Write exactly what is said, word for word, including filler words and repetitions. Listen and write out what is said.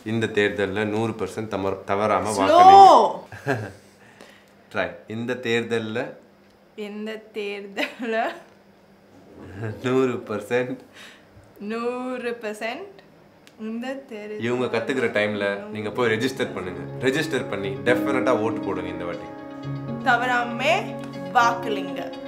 இந்த தேர்தல்ல நூறு பர்சன்ட் தவறாம வாக்களிங்க. ட்ரை. இந்த தேர்தல்ல இந்த தேர்தல்ல நூறு பர்சன்ட் நூறு பர்சன்ட் இந்த தேர்தல் இவங்க கத்துக்கிற டைம்ல நீங்க போய் ரெஜிஸ்டர் பண்ணுங்க. ரெஜிஸ்டர் பண்ணி டெஃபினட்டா ஓட்டு போடுங்க இந்த வாட்டி. தவறாம வாக்களிங்க.